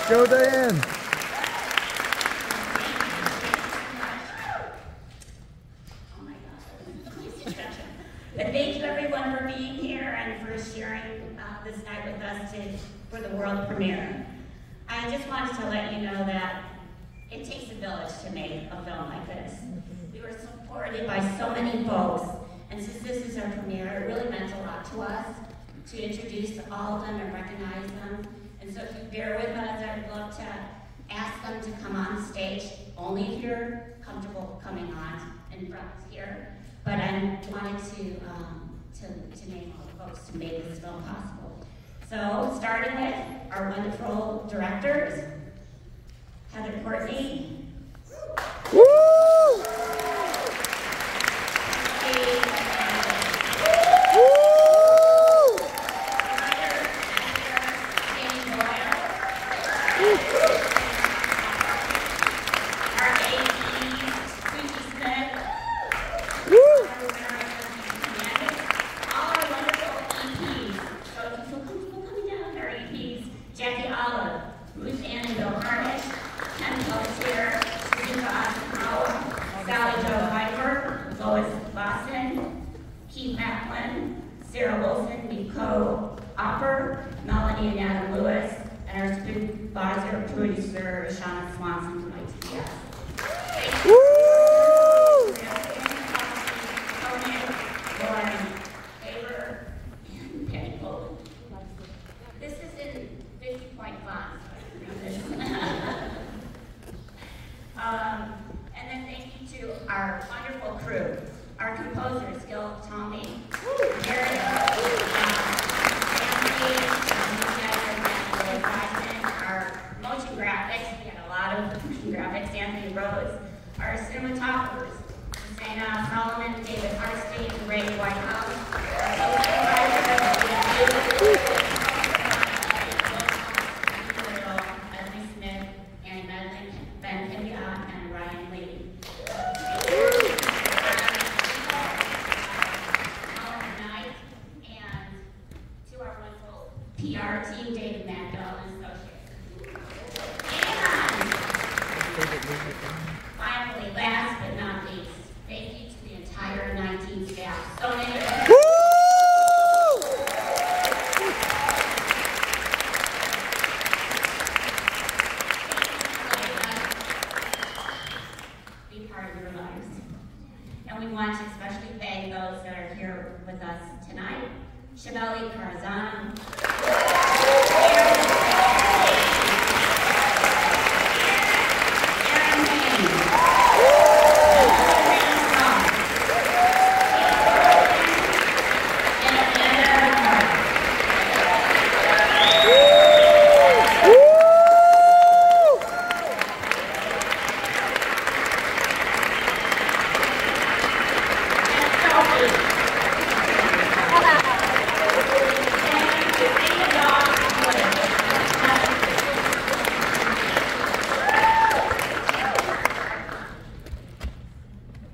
Go, Diane. But thank you everyone for being here and for sharing this night with us for the world premiere. I just wanted to let you know that it takes a village to make a film like this. We were supported by so many folks, and since this is our premiere, it really meant a lot to us to introduce all of them and recognize them. And so if you bear with us, I would love to ask them to come on stage, only if you're comfortable coming on in front here. But I wanted to name all the folks who made this film possible. So, starting with our wonderful directors, Heather Courtney. Woo! Finally, last but not least, thank you to the entire 19 staff. So many be part of your lives. And we want to especially thank those that are here with us tonight. Chevelle Carzana.